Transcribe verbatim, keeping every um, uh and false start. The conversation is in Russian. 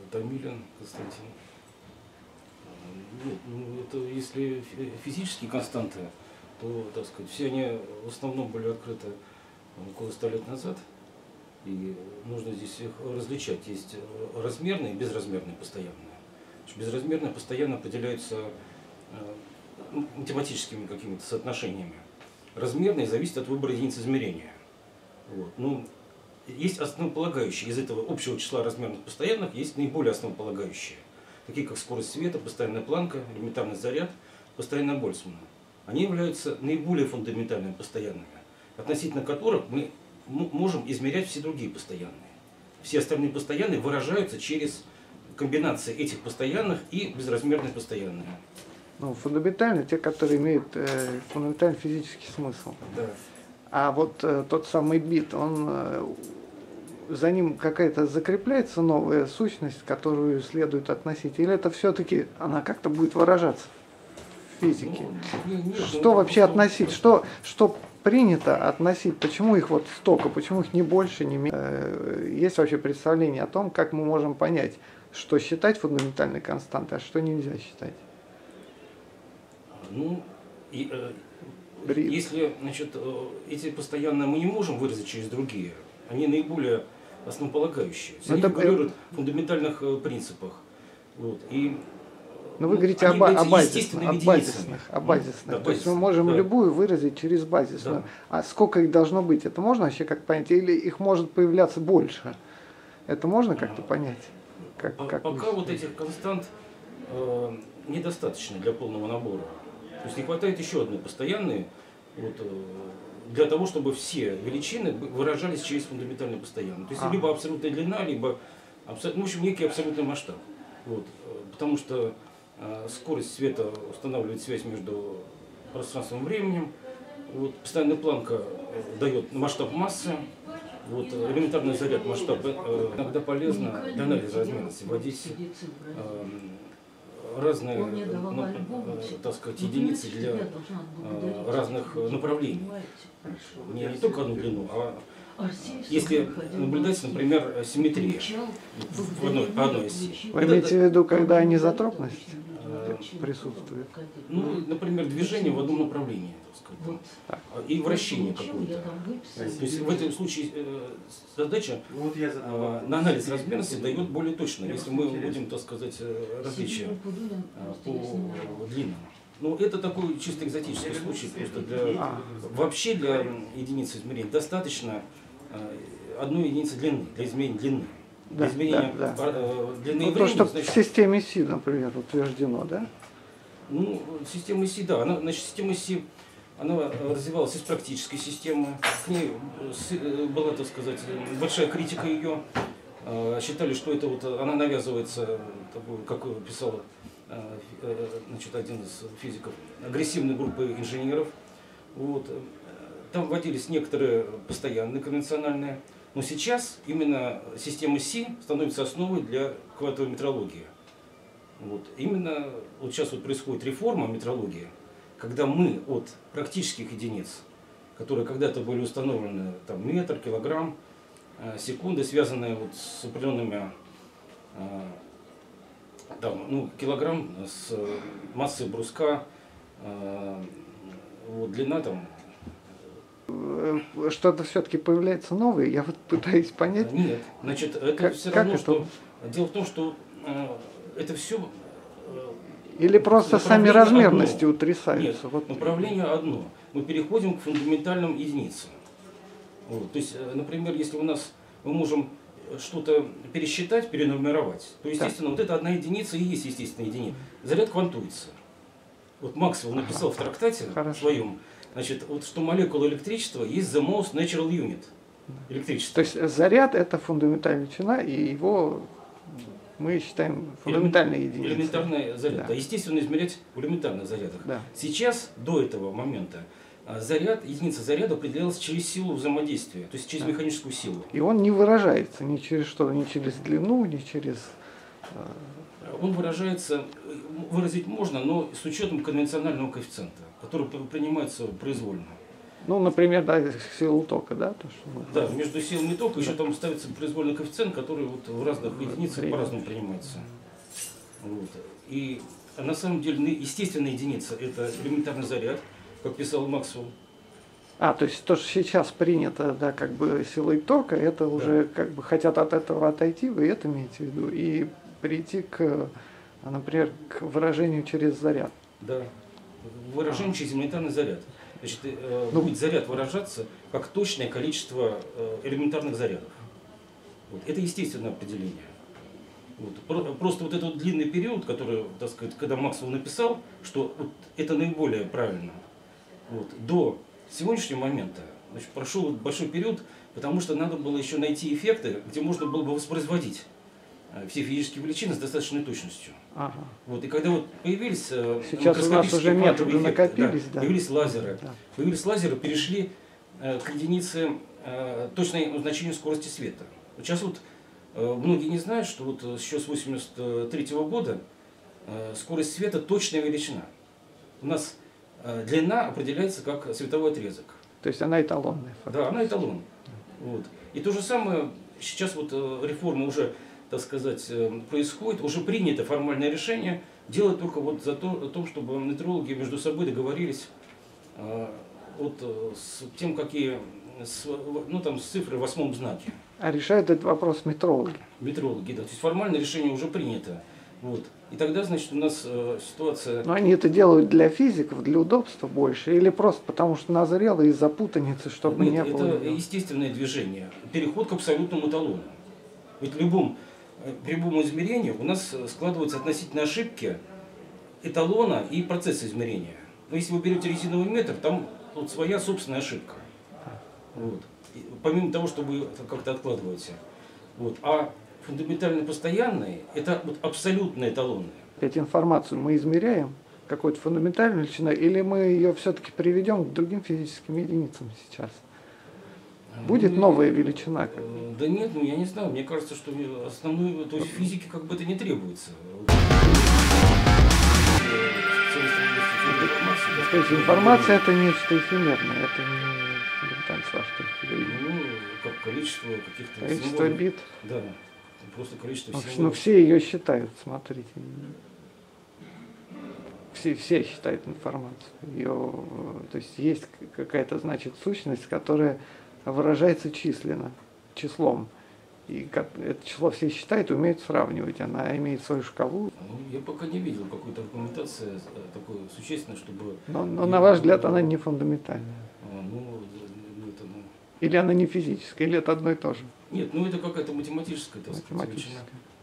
Томилин Константин. Нет, ну, это если физические константы, то, так сказать, все они в основном были открыты около ста лет назад. И нужно здесь их различать. Есть размерные и безразмерные постоянные. Безразмерные постоянно определяются математическими какими-то соотношениями. Размерные зависят от выбора единиц измерения. Вот. Ну, есть основополагающие. Из этого общего числа размерных постоянных есть наиболее основополагающие, такие как скорость света, постоянная Планка, элементарный заряд, постоянная Больцмана. Они являются наиболее фундаментальными постоянными, относительно которых мы можем измерять все другие постоянные. Все остальные постоянные выражаются через комбинации этих постоянных и безразмерных постоянных. Ну, фундаментальные, те, которые имеют э, фундаментальный физический смысл. Да. А вот э, тот самый бит, он э, за ним какая-то закрепляется новая сущность, которую следует относить? Или это все-таки она как-то будет выражаться в физике? Ну, нет, нет, что вообще просто... относить? Что, что принято относить? Почему их вот столько? Почему их не больше, не меньше? Есть вообще представление о том, как мы можем понять, что считать фундаментальной константой, а что нельзя считать? Ну, и, э, если, значит, э, эти постоянные мы не можем выразить через другие, они наиболее основополагающие. Все они фигурируют в фундаментальных э, принципах. Вот, и, Но вы ну, говорите о, о, базисных, о базисных. О базисных. Да, То есть мы можем да. любую выразить через базисную. Да. А сколько их должно быть? Это можно вообще как понять? Или их может появляться больше? Это можно как-то понять? Как, по, как пока вот этих констант э, недостаточно для полного набора. То есть не хватает еще одной постоянной, вот, для того, чтобы все величины выражались через фундаментальные постоянные. То есть а. либо абсолютная длина, либо абсолют, ну, в общем, некий абсолютный масштаб. Вот, потому что э, скорость света устанавливает связь между пространством и временем. Вот, постоянная Планка дает масштаб массы. Вот, элементарный заряд масштаб э, иногда полезно для анализа размерности вводить э, разные, ну, так сказать, единицы для э, разных направлений. Не, не только одну длину, а если наблюдать, например, симметрия в одной, по одной оси. Вы имеете в виду, когда анизотропность э, присутствует? Ну, например, движение в одном направлении, так сказать, так. И вращение какое-то. То есть в этом случае э, задача вот я э, на анализ размерности дает более точно, если мы будем, так сказать, различия э, по длинам. Ну, это такой чисто экзотический случай, просто для, а. вообще для единицы измерения достаточно э, одной единицы длины, для измерения длины. Да, для измерения да, да. Э, длины ну, и времени, то, что значит, в системе Си, например, утверждено, да? Ну, система Си, да. Она, значит, система Си, она развивалась из практической системы. К ней была, так сказать, большая критика ее. Считали, что это вот она навязывается, как писал значит, один из физиков, агрессивной группы инженеров. Вот. Там вводились некоторые постоянные конвенциональные. Но сейчас именно система Си становится основой для квантовой метрологии. Вот. Именно вот сейчас вот происходит реформа метрологии, когда мы от практических единиц, которые когда-то были установлены там, метр, килограмм, э, секунды, связанные вот с определенными э, там, ну, килограмм с массой бруска, э, вот, длина там. Что-то все-таки появляется новое, я вот пытаюсь понять. Нет, значит, это как, все как равно, это? что дело в том, что э, это все. Или просто сами размерности одно. утрясаются? Нет, вот. Направление одно. Мы переходим к фундаментальным единицам. Вот. То есть, например, если у нас мы можем что-то пересчитать, перенумеровать, то, естественно, так. вот эта одна единица и есть естественная единица. Заряд квантуется. Вот Максвелл написал ага. в трактате Хорошо. своем, значит, вот, что молекула электричества есть the most natural unit. Электричество. То есть заряд это фундаментальная величина, и его мы считаем фундаментальной единицей. Элементарный заряд. Да. Да, естественно, измерять в элементарных зарядах. Да. Сейчас, до этого момента, заряд, единица заряда определялась через силу взаимодействия, то есть через да. механическую силу. И он не выражается ни через что, ни через длину, ни через... Он выражается, выразить можно, но с учетом конвенционального коэффициента, который принимается произвольно. Ну, например, да, силу тока, да? То, что мы... Да, между силами тока да. еще там ставится произвольный коэффициент, который вот в разных единицах по-разному принимается. Вот. И на самом деле естественная единица – это элементарный заряд, как писал Максвелл. А, то есть то, что сейчас принято, да, как бы силой тока, это уже да. как бы хотят от этого отойти, вы это имеете в виду, и прийти к, например, к выражению через заряд. Да, выражение через элементарный заряд. Значит, ну, будет заряд выражаться как точное количество элементарных зарядов. Вот. Это естественное определение. Вот. Просто вот этот длинный период, который, так сказать, когда Максвелл написал, что вот это наиболее правильно, вот, до сегодняшнего момента, значит, прошел большой период, потому что надо было еще найти эффекты, где можно было бы воспроизводить все физические величины с достаточной точностью. Ага. Вот, и когда вот появились сейчас у нас уже методы эффекты, накопились, да, да. появились лазеры, да. появились лазеры, перешли э, к единице э, точной значению скорости света. Вот сейчас вот э, многие не знают, что вот еще с восемьдесят третьего года э, скорость света точная величина. У нас э, длина определяется как световой отрезок. То есть она эталонная. Да, она эталон. Вот. И то же самое сейчас вот э, реформа уже, так сказать, происходит, уже принято формальное решение, делать только вот за то, о том, чтобы метрологи между собой договорились э, вот, с тем, какие, с, ну там, с цифрой в восьмом знаке. А решают этот вопрос метрологи? Метрологи, да. То есть формальное решение уже принято. Вот. И тогда, значит, у нас э, ситуация... Но они это делают для физиков, для удобства больше, или просто потому что назрело из-за путаницы, чтобы Нет, не это было... это естественное движение, переход к абсолютному эталону. Ведь в любом При любом измерении у нас складываются относительно ошибки эталона и процесса измерения. Но если вы берете резиновый метр, там вот своя собственная ошибка. Вот. Помимо того, что вы как-то откладываете. Вот. А фундаментально постоянные – это вот абсолютно эталонные. Эту информацию мы измеряем какой-то фундаментальной величиной, или мы ее все-таки приведем к другим физическим единицам сейчас? Будет ну, новая величина? Как? Да нет, ну я не знаю. Мне кажется, что основной, то есть физики как бы это не требуется. То есть информация это нечто эфемерное, это не фундаментально, с вашей точки зрения. Ну, как количество каких-то количество символов. бит. Да, просто количество ну, символов. Ну все ее считают, смотрите. Все, все считают информацию. Ее, то есть есть какая-то, значит, сущность, которая выражается численно, числом. И как, это число все считают и умеют сравнивать. Она имеет свою шкалу. Ну, я пока не видел какой-то аргументации такой существенной, чтобы... Но, но на ваш взгляд, она не фундаментальная. А, ну, это, ну... Или она не физическая, или это одно и то же? Нет, ну это какая-то математическая, так сказать, математическая.